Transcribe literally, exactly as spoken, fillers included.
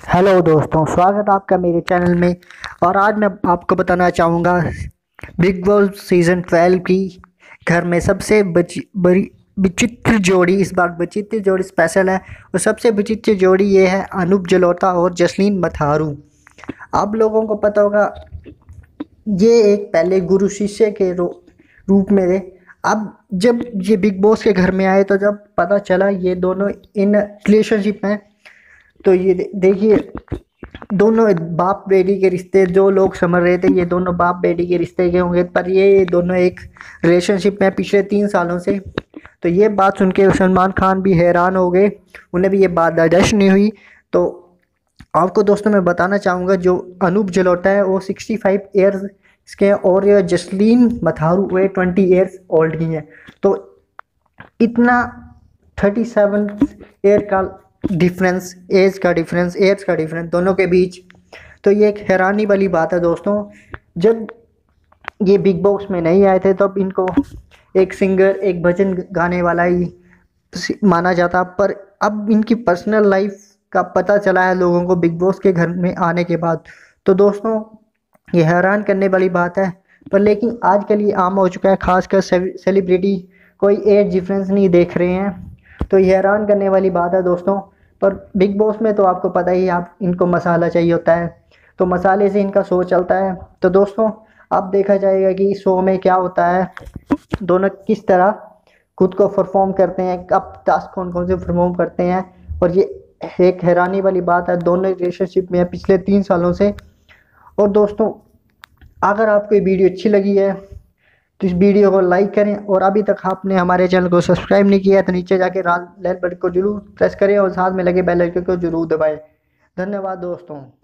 Hello दोस्तों, स्वागत है आपका मेरे चैनल में। और आज मैं आपको बताना चाहूँगा बिग बॉस सीज़न ट्वेल्व की घर में सबसे बची बड़ी विचित्र जोड़ी। इस बार विचित्र जोड़ी स्पेशल है और सबसे विचित्र जोड़ी ये है अनूप जलोटा और जसलीन मथारू। आप लोगों को पता होगा, ये एक पहले गुरु शिष्य के रो- रूप में थे। अब जब ये बिग बॉस के घर में आए तो जब पता चला ये दोनों इन रिलेशनशिप में, तो ये दे- देखिए, दोनों बाप बेटी के रिश्ते जो लोग समझ रहे थे ये दोनों बाप बेटी के रिश्ते के होंगे, पर ये दोनों एक रिलेशनशिप में पिछले तीन सालों से। तो ये बात सुन के सलमान खान भी हैरान हो गए, उन्हें भी ये बात बर्दाश्त नहीं हुई। तो आपको दोस्तों मैं बताना चाहूँगा, जो अनूप जलोटा है वो सिक्सटी फाइव ईयर्स के हैं और ये जसलीन मथारू वे ट्वेंटी ईयर्स ओल्ड की हैं। तो इतना थर्टी सेवन ईयर का डिफरेंस, एज का डिफरेंस, एज का डिफरेंस दोनों के बीच। तो ये एक हैरानी वाली बात है दोस्तों। जब ये बिग बॉस में नहीं आए थे तब इनको एक सिंगर, एक भजन गाने वाला ही माना जाता, पर अब इनकी पर्सनल लाइफ का पता चला है लोगों को बिग बॉस के घर में आने के बाद। तो दोस्तों ये हैरान करने वाली बात है, पर लेकिन आजकल ये आम हो चुका है, खासकर सेलिब्रिटी कोई एज डिफरेंस नहीं देख रहे हैं। तो ये हैरान करने वाली बात है दोस्तों। पर बिग बॉस में तो आपको पता ही है, आप इनको मसाला चाहिए होता है, तो मसाले से इनका शो चलता है। तो दोस्तों अब देखा जाएगा कि शो में क्या होता है, दोनों किस तरह खुद को परफॉर्म करते हैं, अब टास्क कौन कौन से परफॉर्म करते हैं। और ये एक हैरानी वाली बात है, दोनों रिलेशनशिप में पिछले तीन सालों से। और दोस्तों अगर आपको ये वीडियो अच्छी लगी है तो इस वीडियो को लाइक करें, और अभी तक आपने हमारे चैनल को सब्सक्राइब नहीं किया है तो नीचे जाके लाल बटन को जरूर प्रेस करें और साथ में लगे बेल आइकन को जरूर दबाएं। धन्यवाद दोस्तों।